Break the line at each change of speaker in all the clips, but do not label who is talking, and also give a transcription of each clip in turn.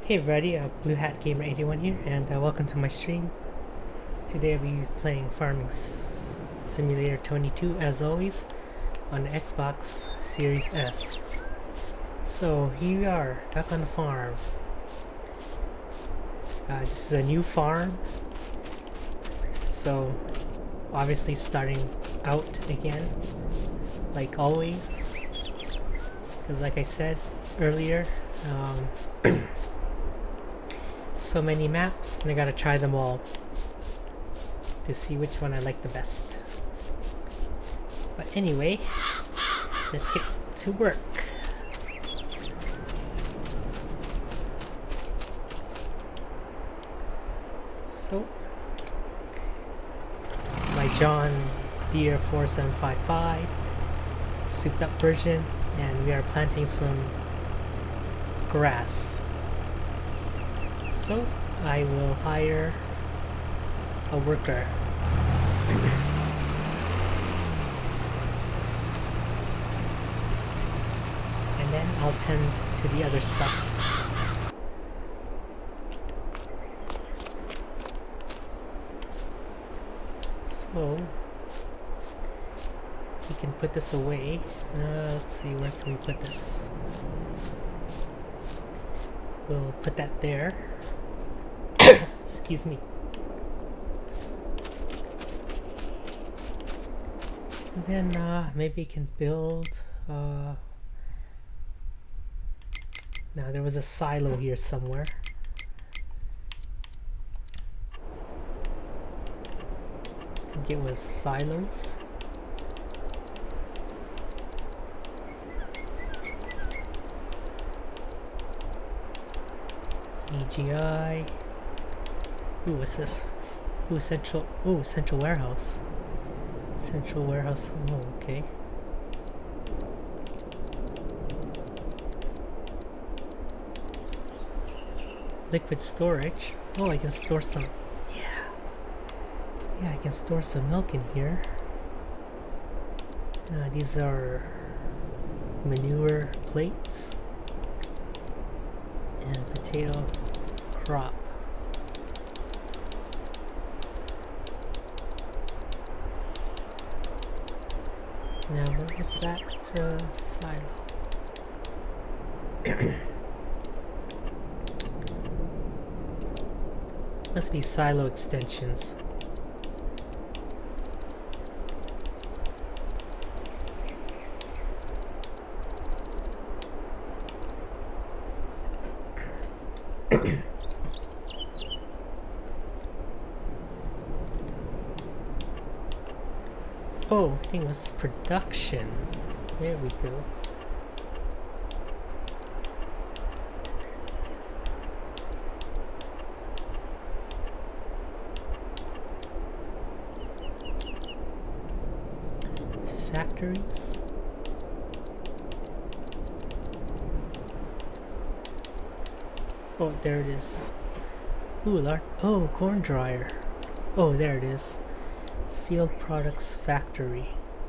Hey everybody, Blue Hat Gamer 81 here, and welcome to my stream. Today I'll be playing Farming Simulator 22 as always on the Xbox Series S. So here we are, back on the farm. This is a new farm, so obviously starting out again, like always. Because like I said earlier, so many maps and I gotta try them all to see which one I like the best. But anyway, let's get to work. So my John Deere 4755 souped up version, and we are planting some grass. So I will hire a worker. And then I'll tend to the other stuff. So we can put this away. Let's see, where can we put this? We'll put that there. Excuse me. And then maybe we can build. Now there was a silo here somewhere. I think it was silos. AGI. Ooh, what's this? Ooh, central. Ooh, central warehouse. Central warehouse. Oh, okay. Liquid storage. Oh, I can store some. Yeah, I can store some milk in here. These are manure plates and potato crop. Now, what was that silo? Must be silo extensions. Oh, I think it was production. There we go. Factories. Oh, there it is. Ooh, oh, corn dryer. Oh, there it is. Field Products Factory.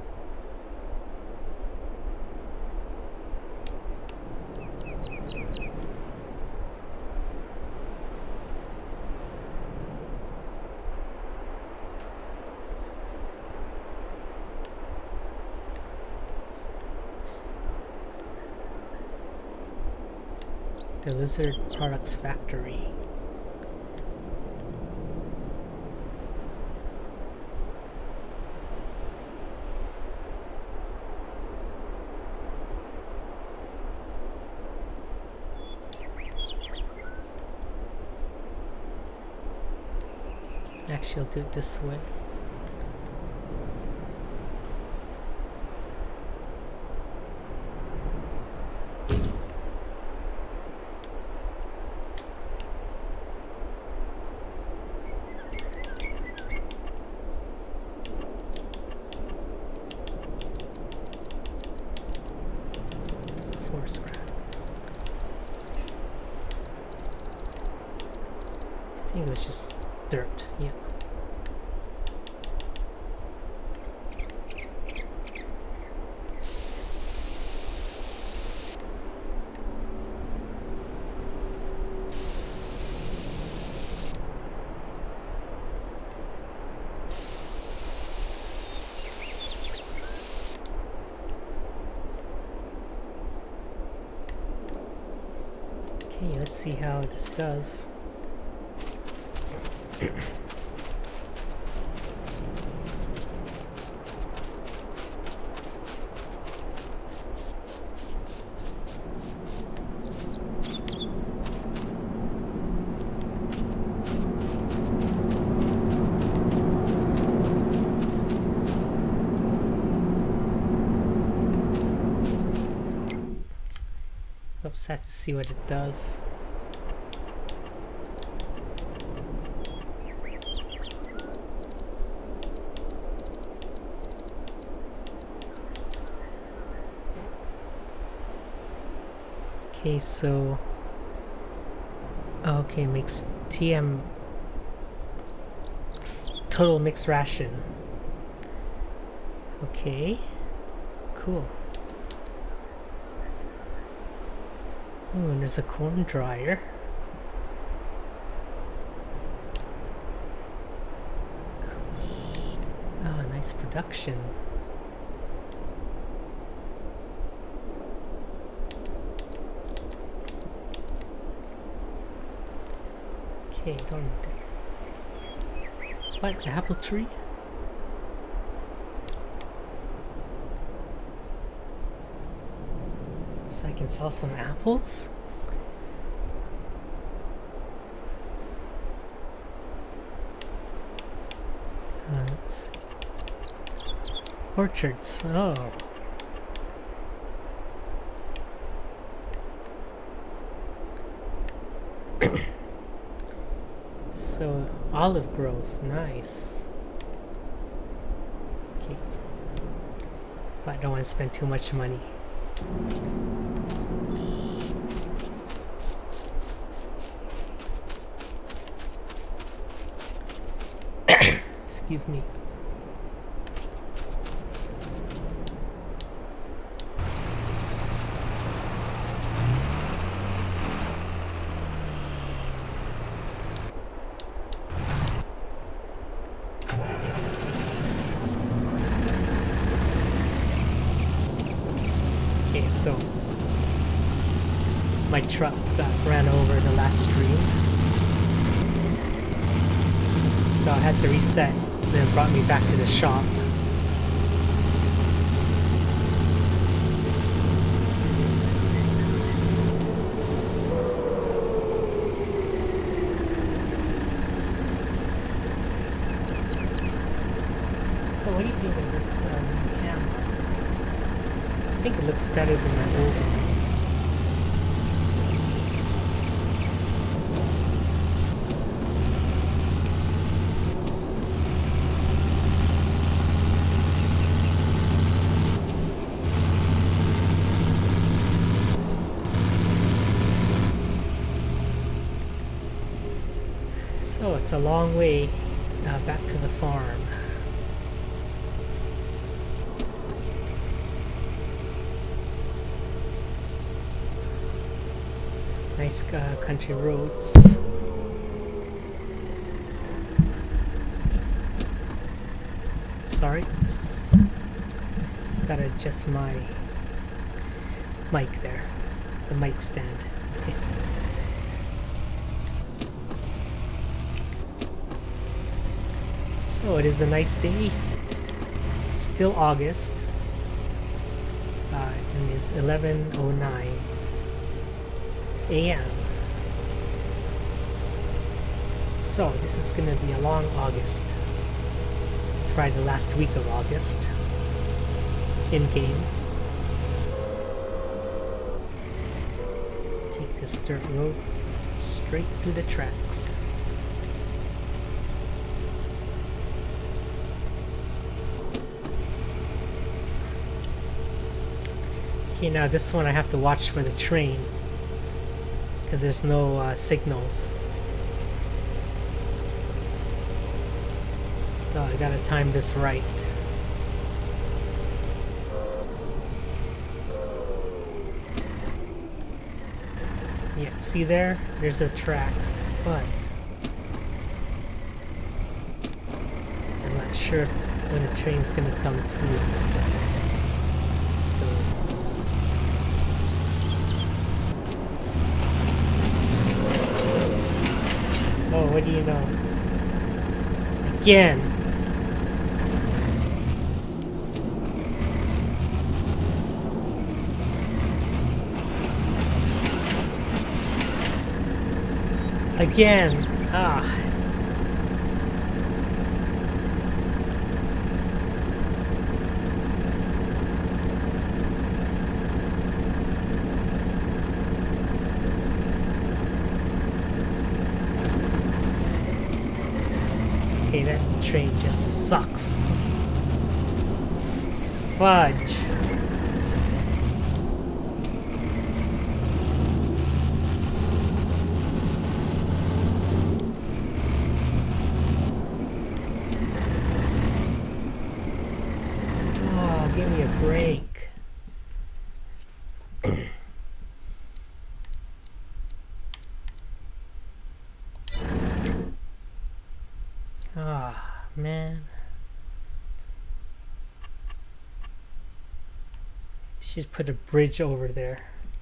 The Lizard Products Factory. Actually, I'll do it this way. I think it was just dirt, yeah. Okay, let's see how this does. Oops, have to see what it does. Okay, so okay, makes TM total mixed ration. Okay, cool. Oh, and there's a corn dryer. Oh, nice production. Okay, don't need that. What? Apple tree? So I can sell some apples? Let's see. Orchards. Oh. So, olive grove. Nice. Okay. But I don't want to spend too much money. Excuse me. Okay, so my truck got ran over the last stream, so I had to reset. Then brought me back to the shop. So what do you think of this new camera? I think it looks better than my old one. So it's a long way back to the farm. Nice country roads. Sorry, gotta adjust my mic there, the mic stand. Okay. So it is a nice day. Still August, and it's 11:09 a.m. So this is gonna be a long August. It's probably the last week of August in game. Take this dirt road straight through the tracks. Okay, now this one I have to watch for the train because there's no signals. So I gotta time this right. Yeah, see there? There's the tracks, but I'm not sure if, when the train's gonna come through. So what do you know? Again. Again. Ah. Okay, that train just sucks. Fudge. Oh, give me a break. Ah, man. Should put a bridge over there.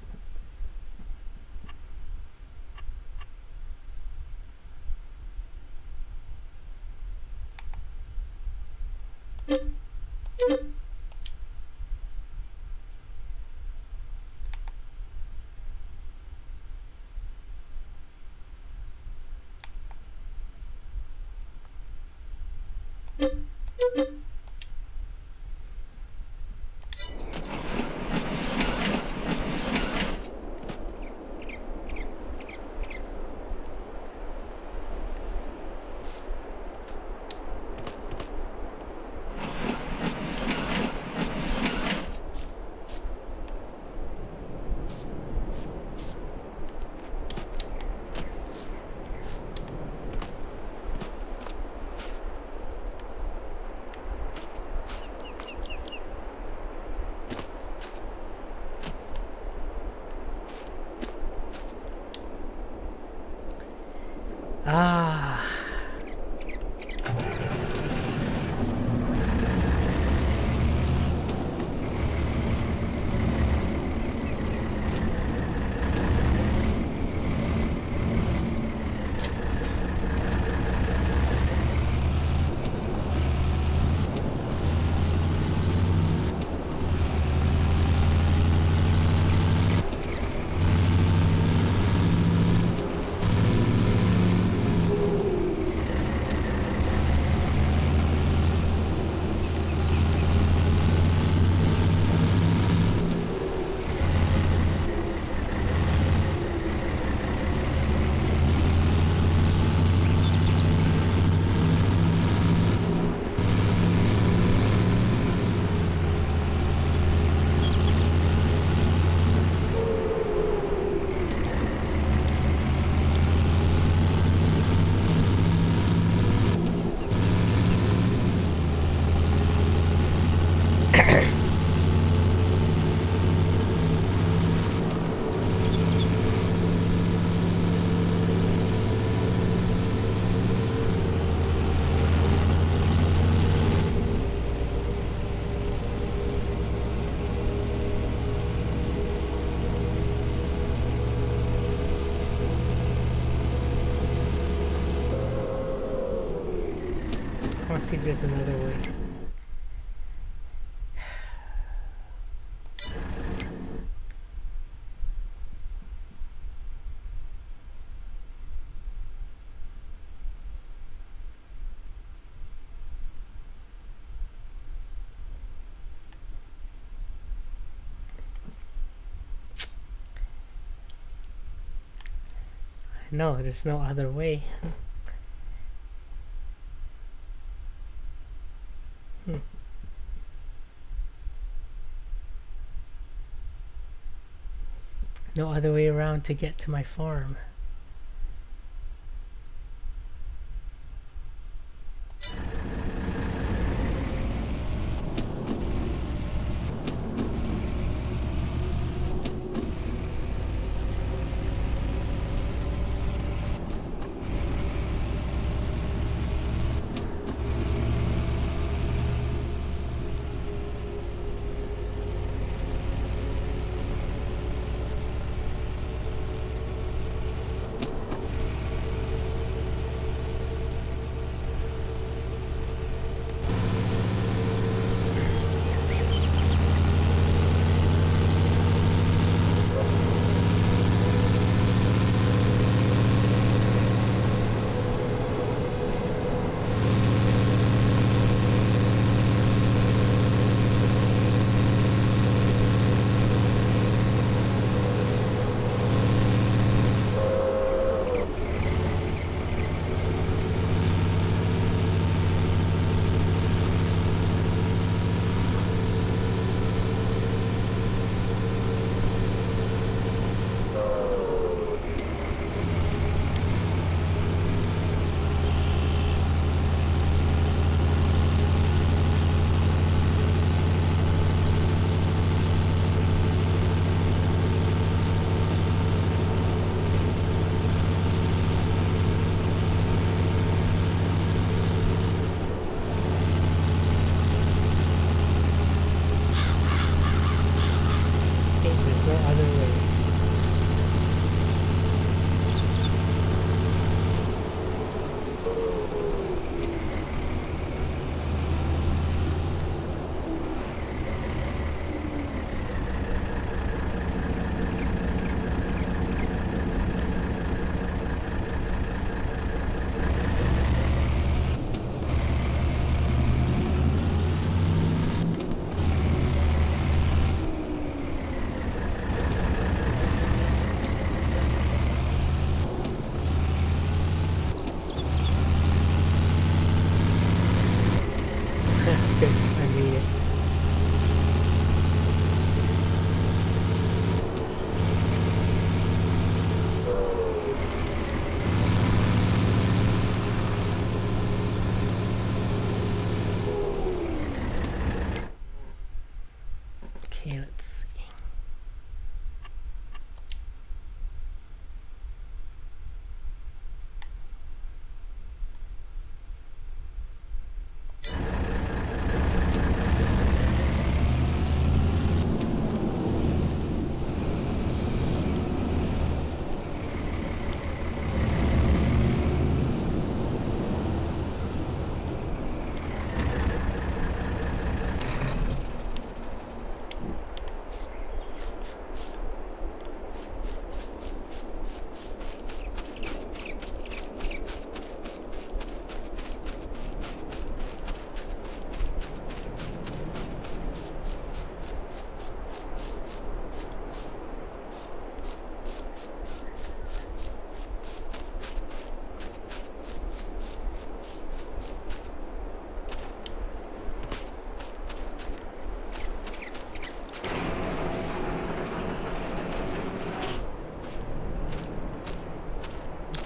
Ah. I want to see if there's another way. No, there's no other way. No other way around to get to my farm.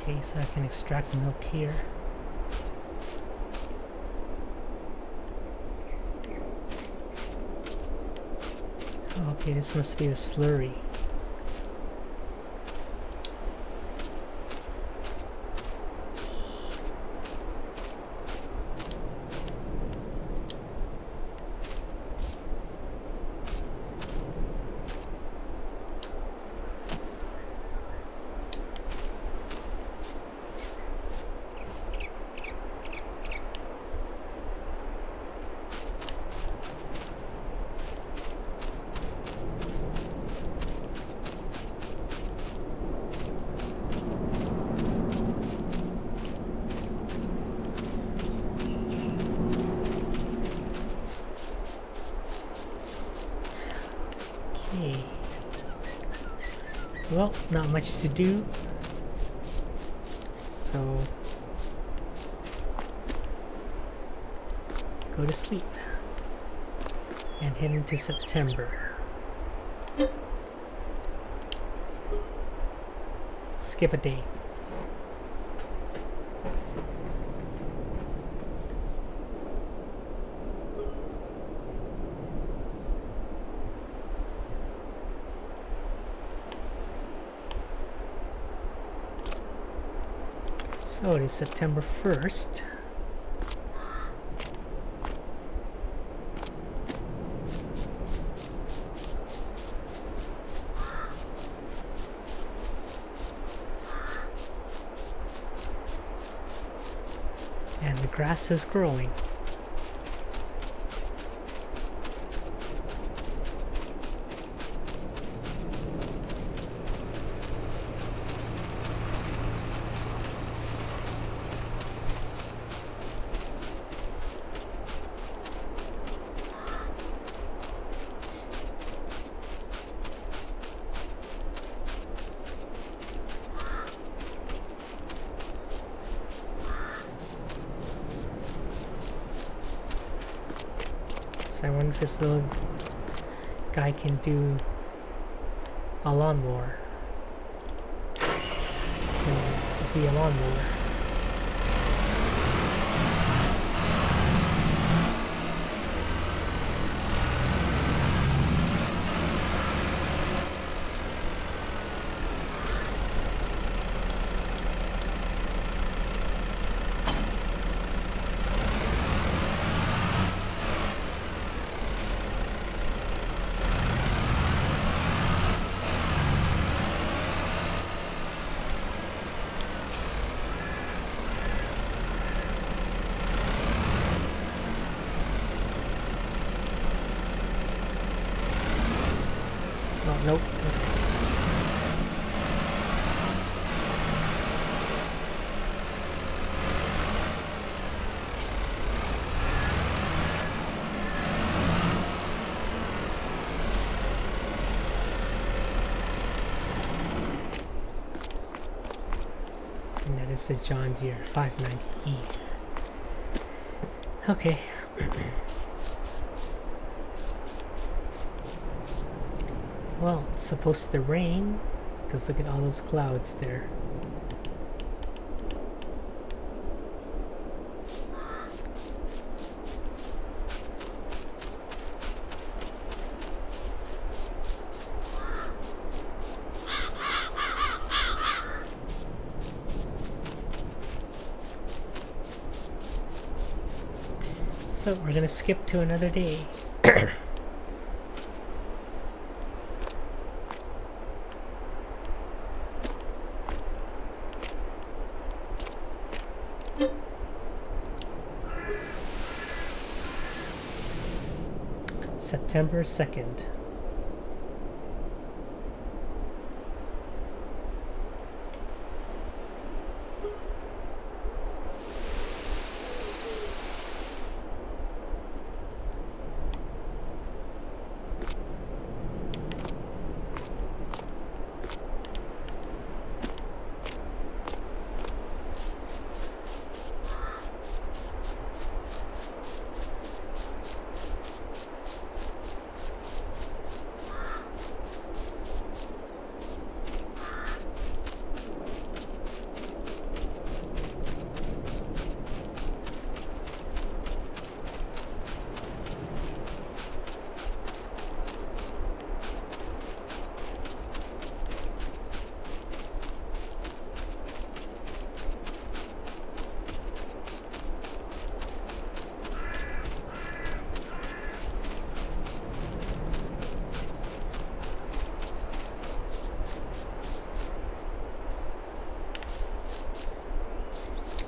Okay, so I can extract milk here. Okay, this must be the slurry. Well, not much to do, so go to sleep and head into September. Skip a day. So it is September 1st. And the grass is growing. I wonder if this little guy can do a lawnmower. Can be a lawnmower. Oh, nope. Okay. And that is the John Deere 590E. Okay. Well, it's supposed to rain, because look at all those clouds there. So we're gonna skip to another day. September 2nd.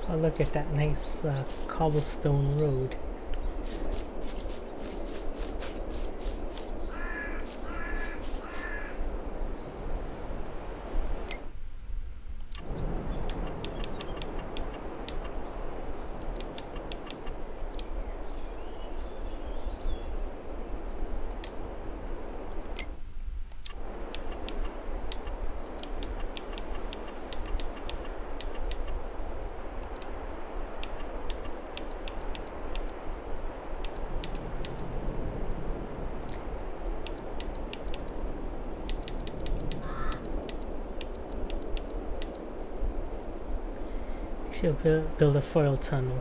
Oh, look at that nice cobblestone road. She'll build a foil tunnel.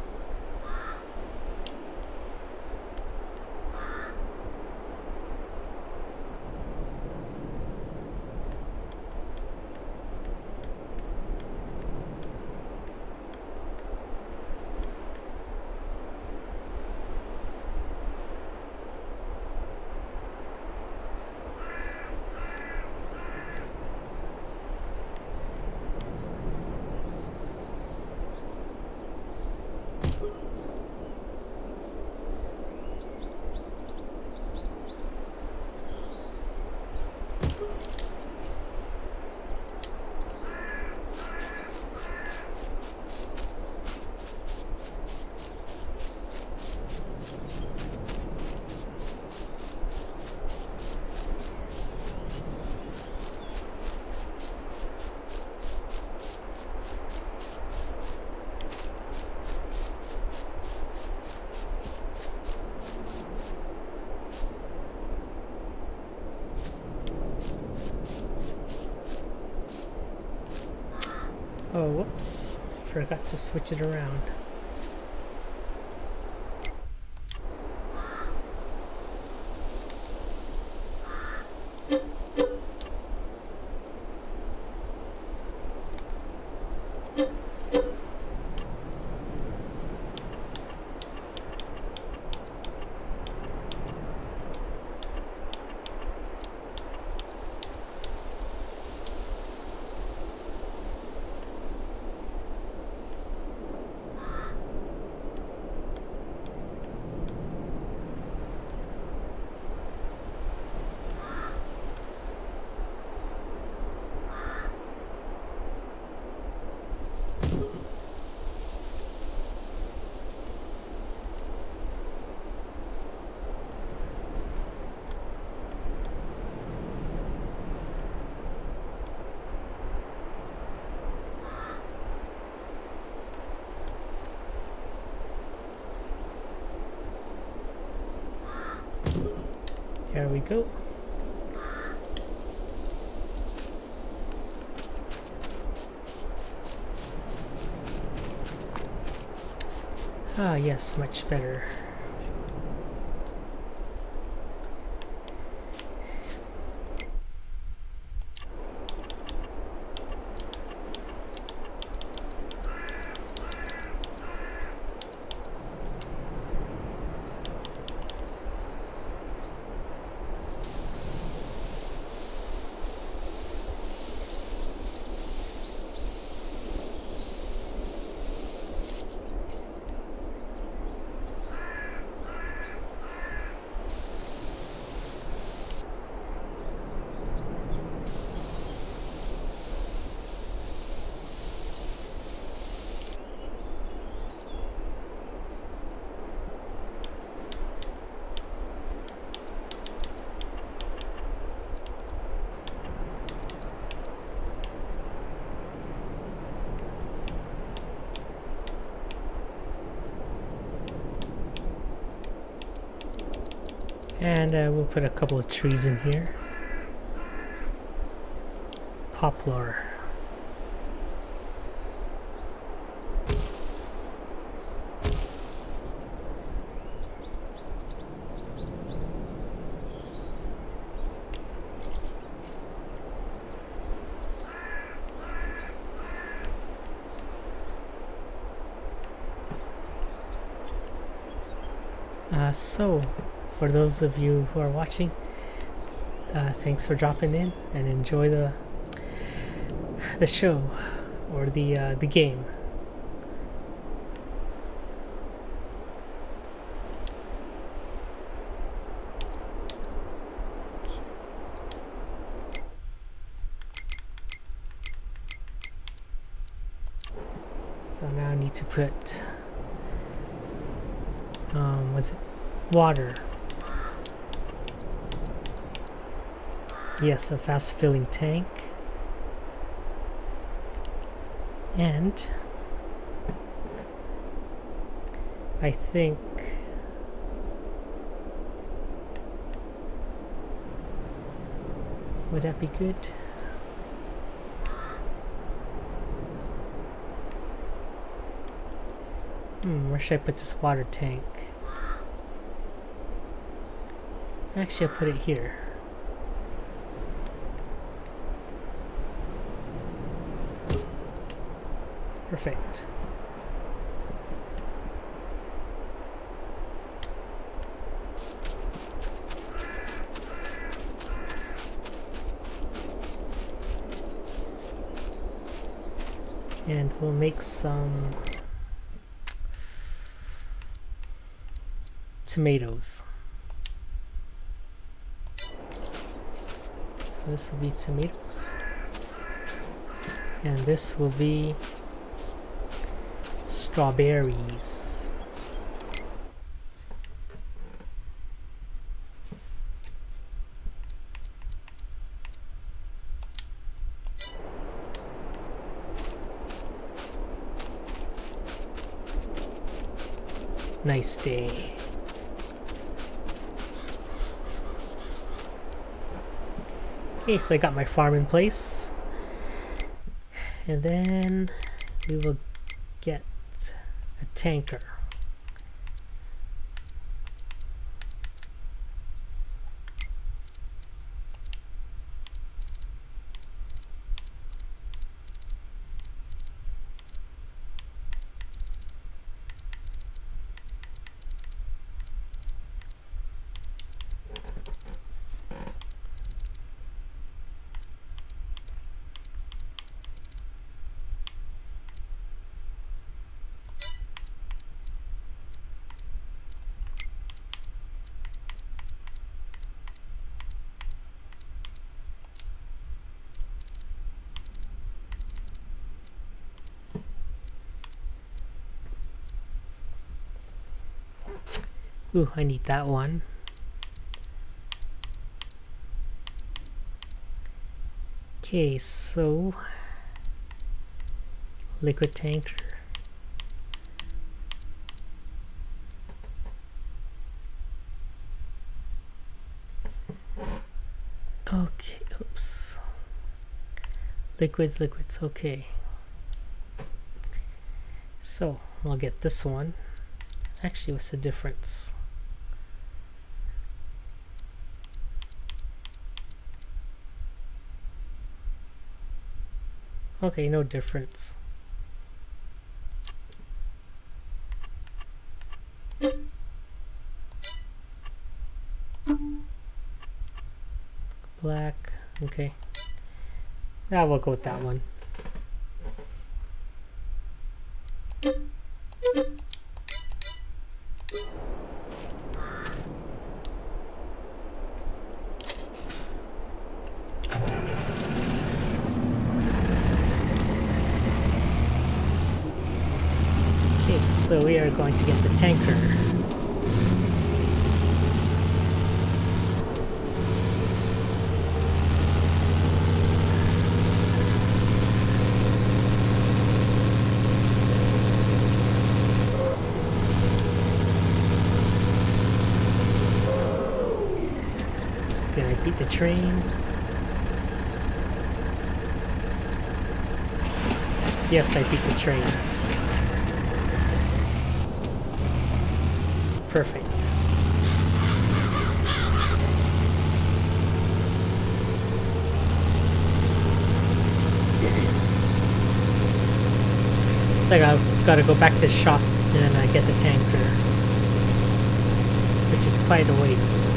Oh, whoops. Forgot to switch it around. There we go. Ah, yes, much better. And we'll put a couple of trees in here. Poplar. So, for those of you who are watching, thanks for dropping in and enjoy the show or the game. So now I need to put what's it? Water. Yes, a fast filling tank. And I think would that be good? Where should I put this water tank? Actually, I'll put it here. Perfect. And we'll make some tomatoes. So this will be tomatoes. And this will be strawberries. Nice day. Okay, so I got my farm in place. And then we will get a tanker. Ooh, I need that one. Okay, so liquid tanker. Okay, oops. Liquids, okay. So, I'll get this one. Actually, what's the difference? Okay, no difference. Black, okay. Now we'll go with that one. So we are going to get the tanker. Did I beat the train? Yes, I beat the train. Perfect. So I've got to go back to the shop and get the tanker, which is quite a ways.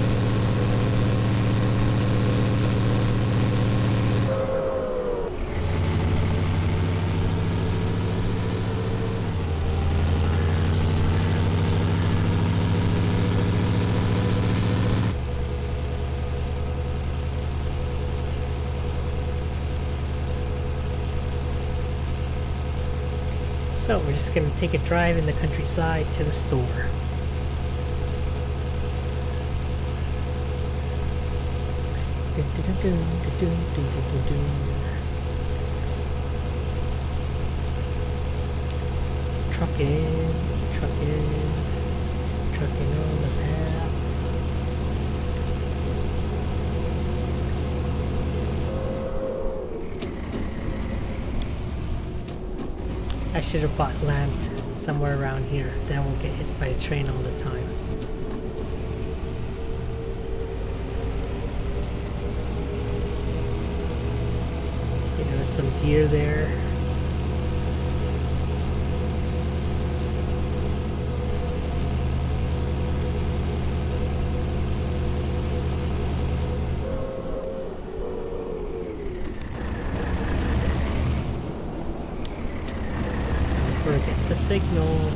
So we're just gonna take a drive in the countryside to the store. Trucking, trucking, trucking on the path. I should have bought land somewhere around here, then I won't get hit by a train all the time. Okay, there's some deer there. Forget the signal.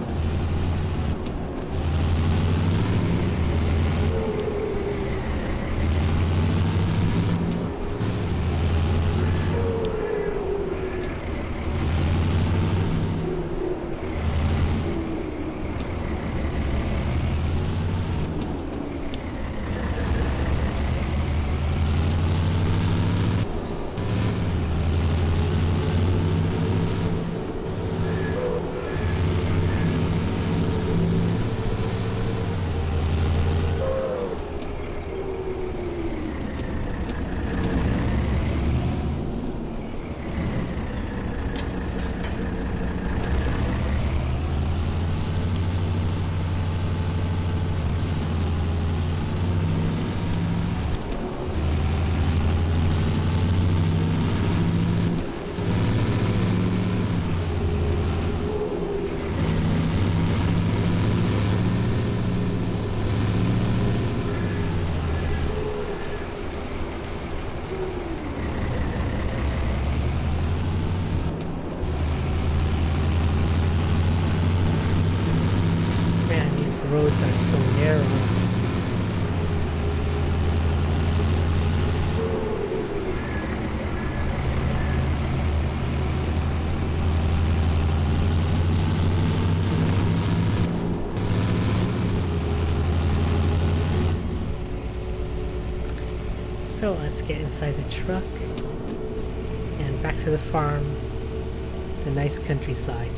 Roads are so narrow. So let's get inside the truck and back to the farm, the nice countryside.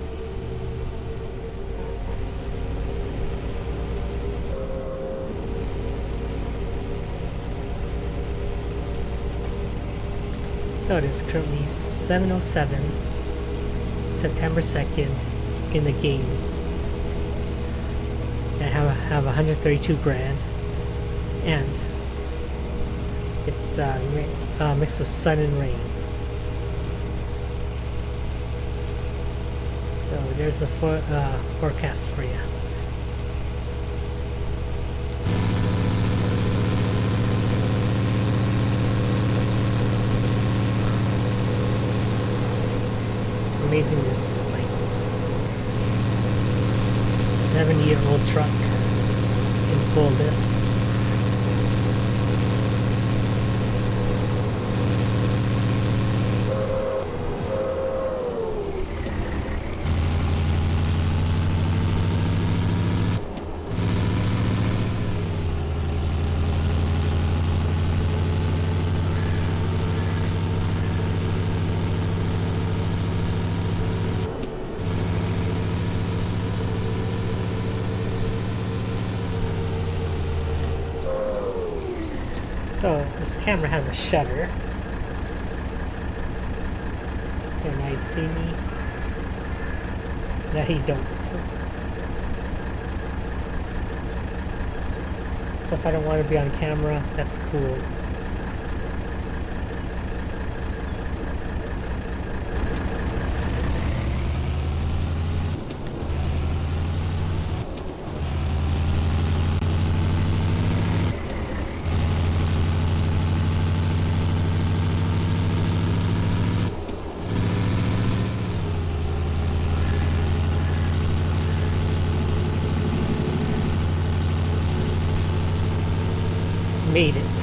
So it is currently 7:07, September 2nd, in the game. I have 132 grand, and it's a mix of sun and rain. So there's the forecast for you. Amazing, this like 70-year-old truck can pull this. So this camera has a shutter. Can now you see me? Now you don't. So if I don't want to be on camera, that's cool. Made it.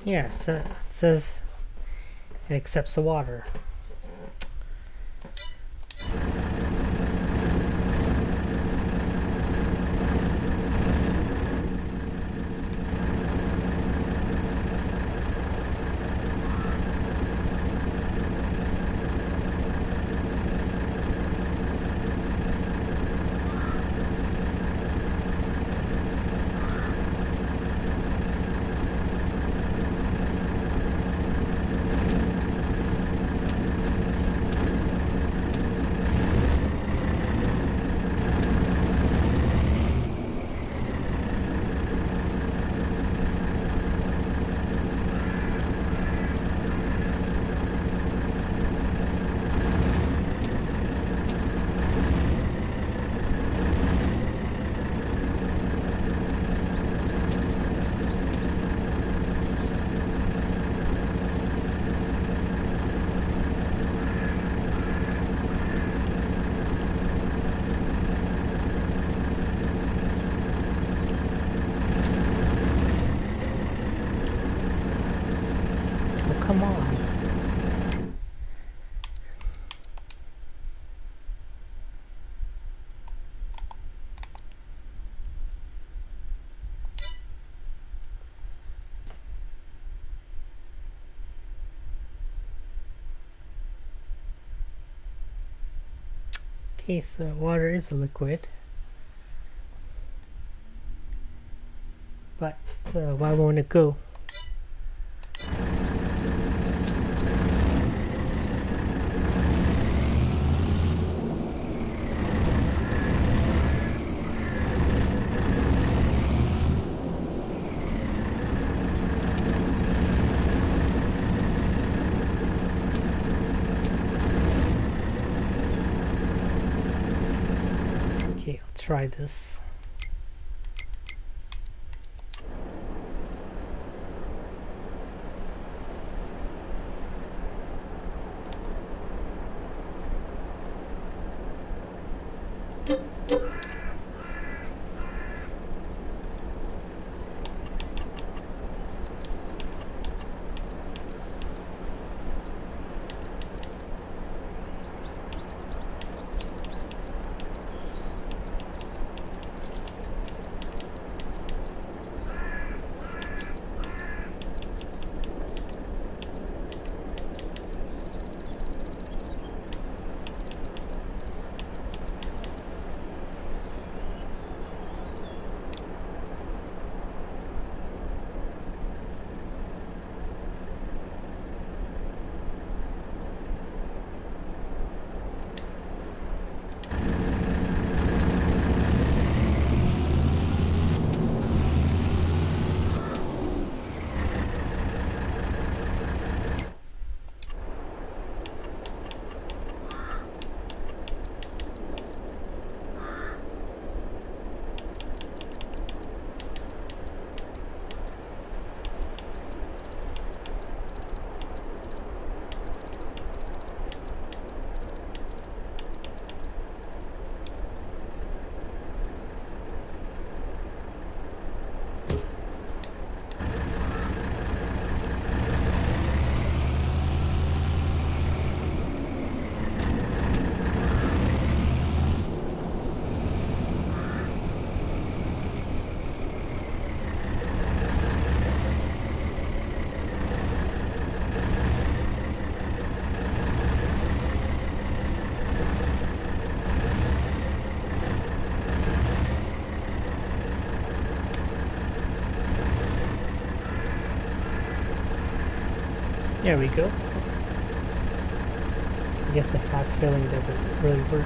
Yeah, so it says it accepts the water. Oh, come on. Okay, so water is a liquid. But why won't it go? Okay, I'll try this. There we go. I guess the fast filling doesn't really work.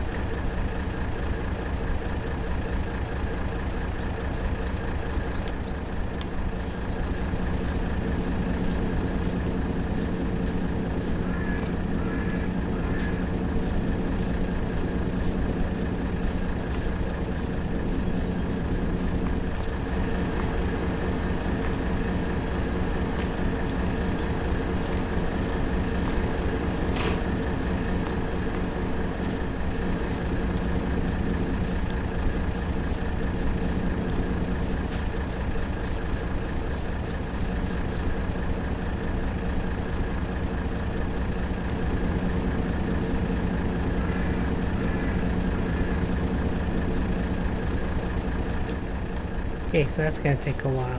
Okay, so that's gonna take a while.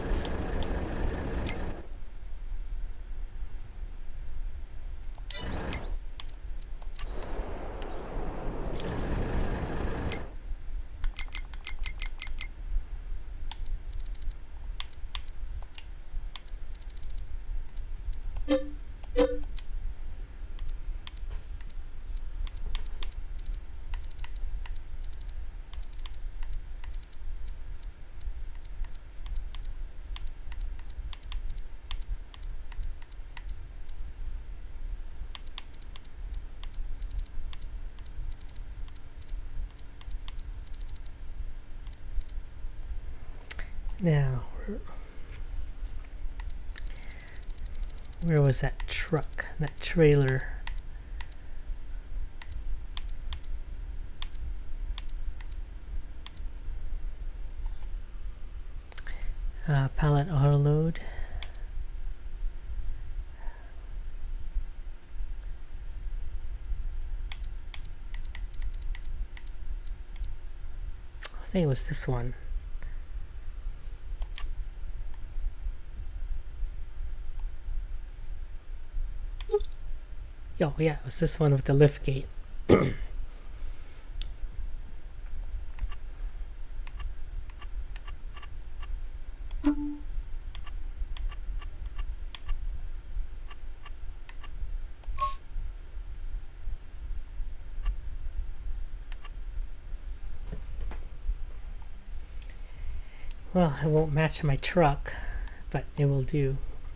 Now, where was that truck, that trailer? Pallet auto load. I think it was this one. Oh yeah, it was this one with the lift gate. Well, it won't match my truck, but it will do.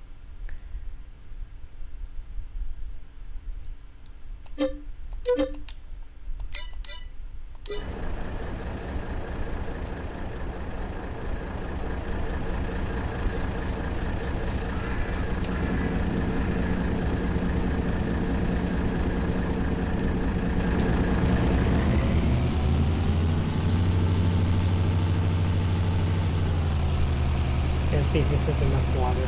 Let's see if this is enough water.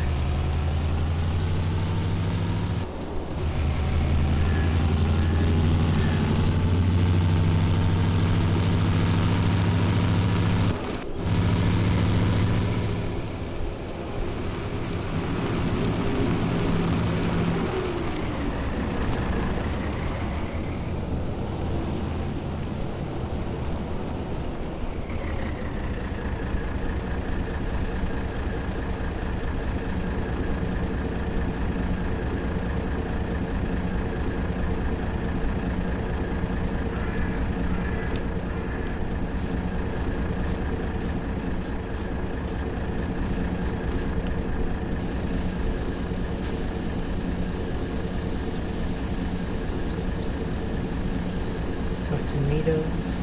Tomatoes.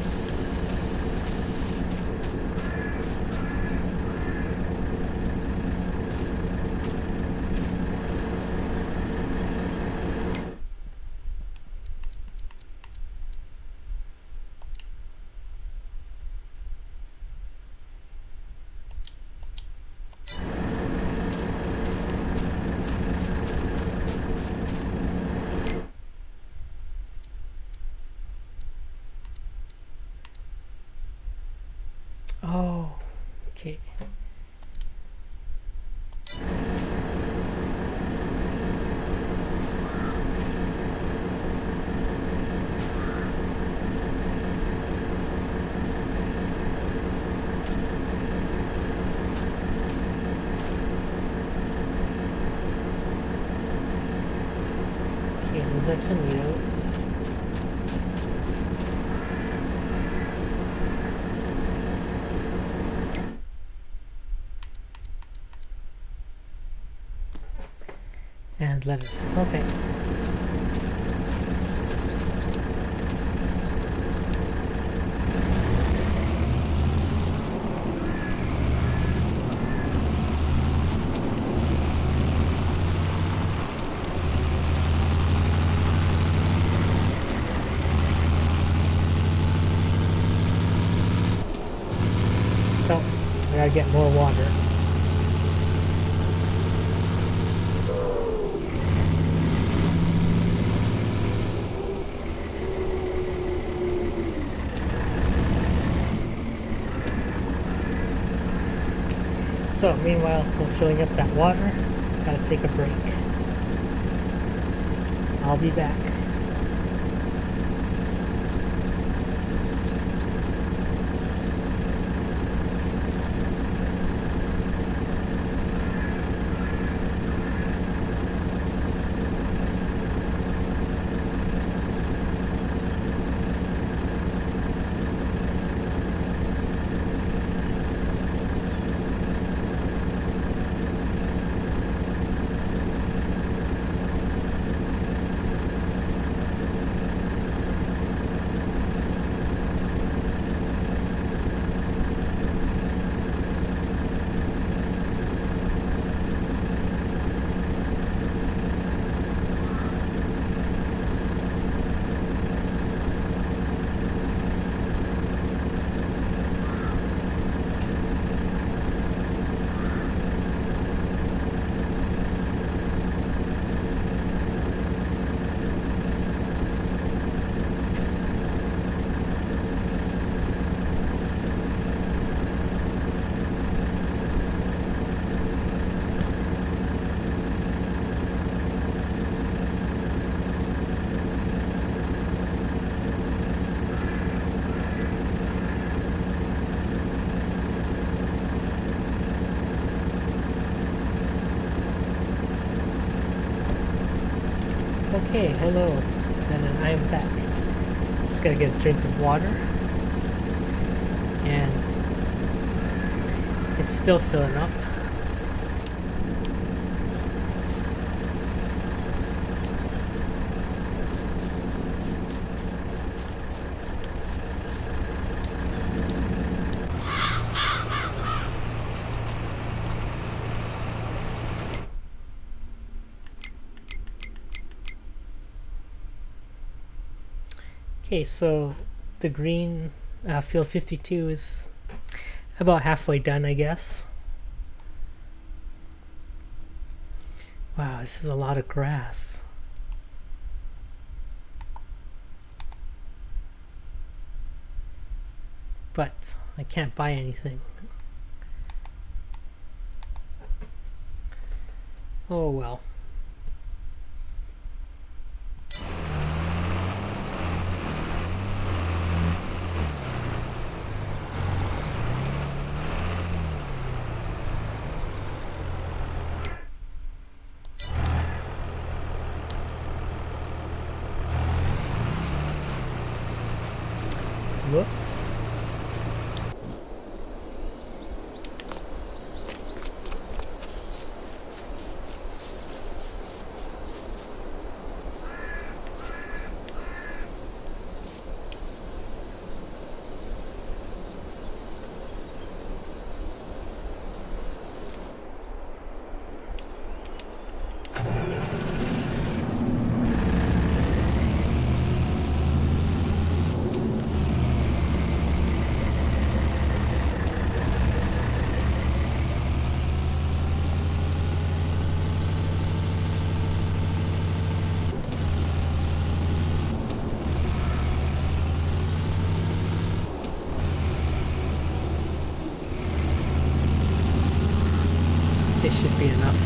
Oh, okay. Okay, those are tomatoes. And lettuce. Okay. So, I gotta get more water. So, meanwhile, while filling up that water, gotta take a break. I'll be back. Okay, hello, and I am back. Just gotta get a drink of water, and it's still filling up. Okay, so the green field 52 is about halfway done, I guess. Wow, this is a lot of grass. But I can't buy anything. Oh well. Whoops. This should be enough.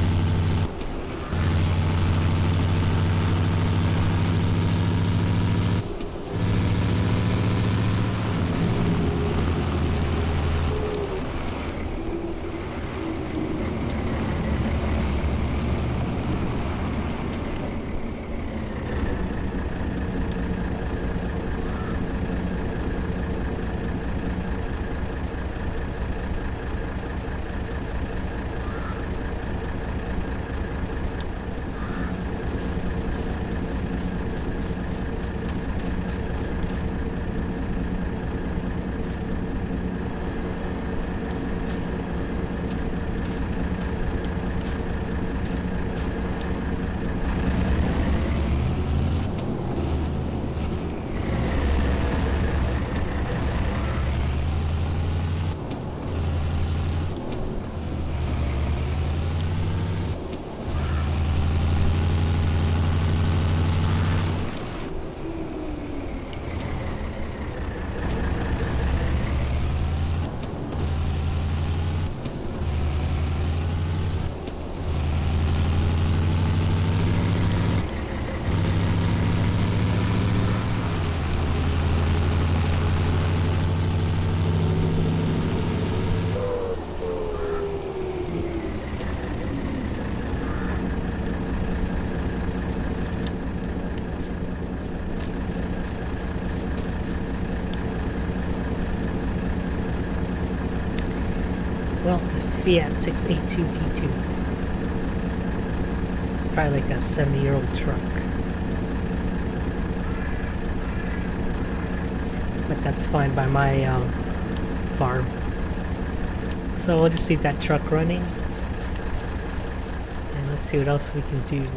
Fiat 682D2. It's probably like a 70-year-old truck. But that's fine by my farm. So we'll just leave that truck running. And let's see what else we can do.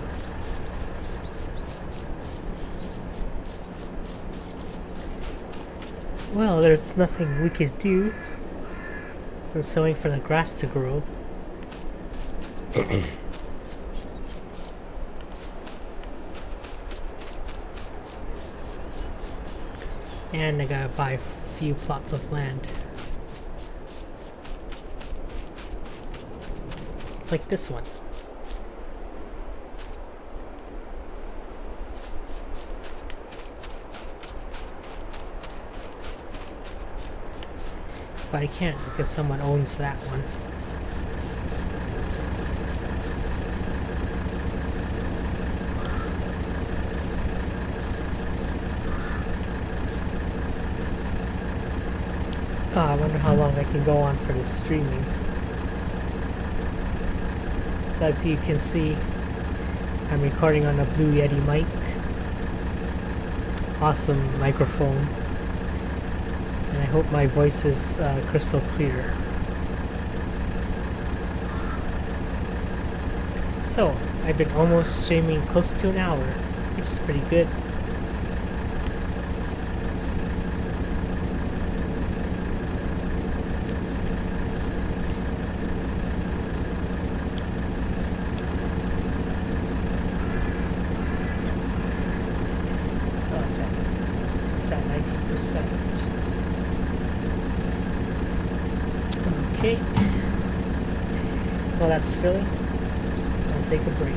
Well, there's nothing we can do. So I'm still waiting for the grass to grow. And I gotta buy a few plots of land. Like this one. But I can't because someone owns that one. Oh, I wonder how long I can go on for this streaming. So as you can see, I'm recording on a Blue Yeti mic. Awesome microphone. And I hope my voice is crystal clear. So, I've been almost streaming close to an hour, which is pretty good. Okay. Well, that's filling. I'll take a break.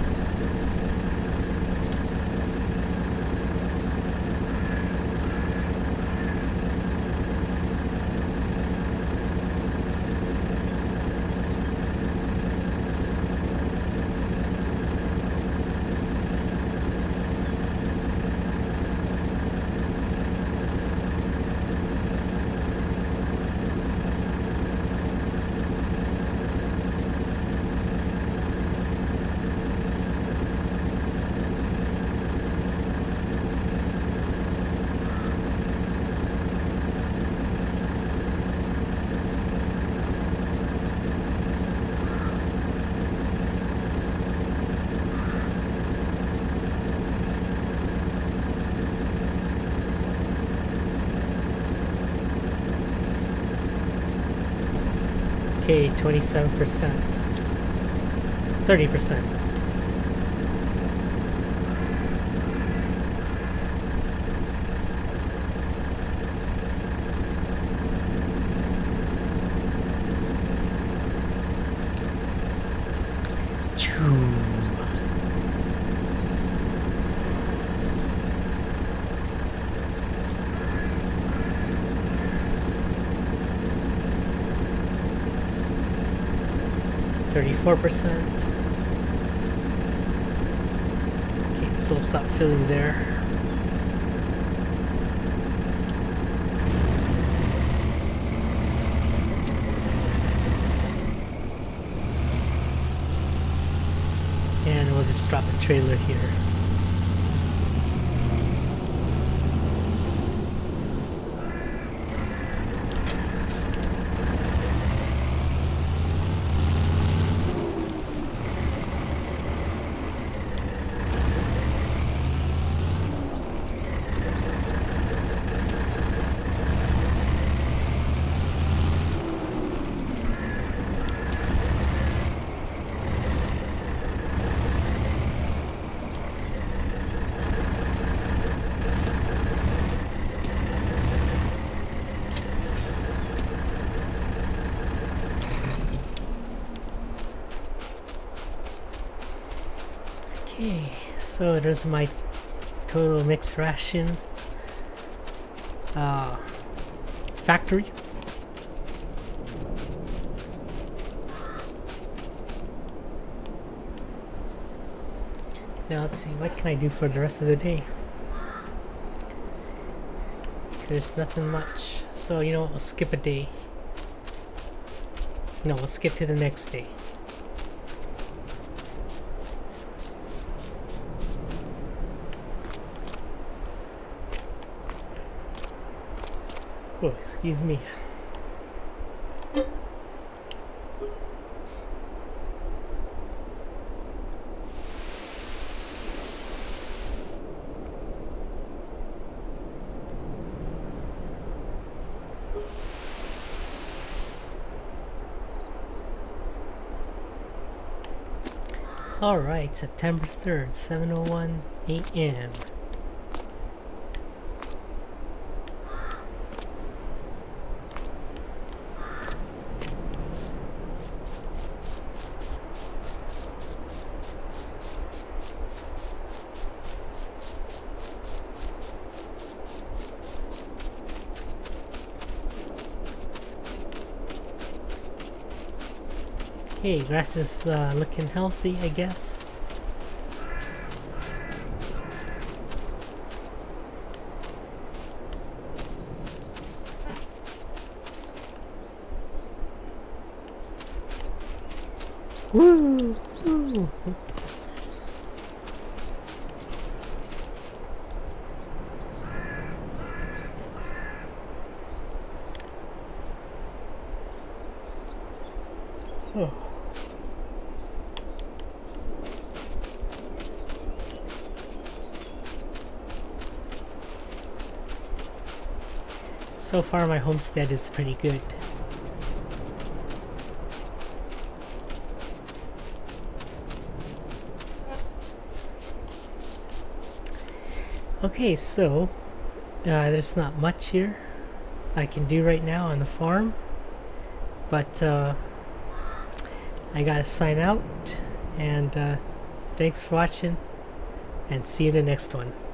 Okay, 27%. 30%. Choo. 34%. Okay, so we'll stop filling there. And we'll just drop the trailer here. Okay, so there's my total mixed ration factory. Now let's see, what can I do for the rest of the day? There's nothing much, so you know, I'll skip a day. No, we'll skip to the next day. Oh, excuse me. Alright, September 3rd, 7:01 a.m. Okay, grass is looking healthy, I guess. Woo! Woo! Oh. So far my homestead is pretty good. Okay, so there's not much here I can do right now on the farm, but I gotta sign out, and thanks for watching, and see you in the next one.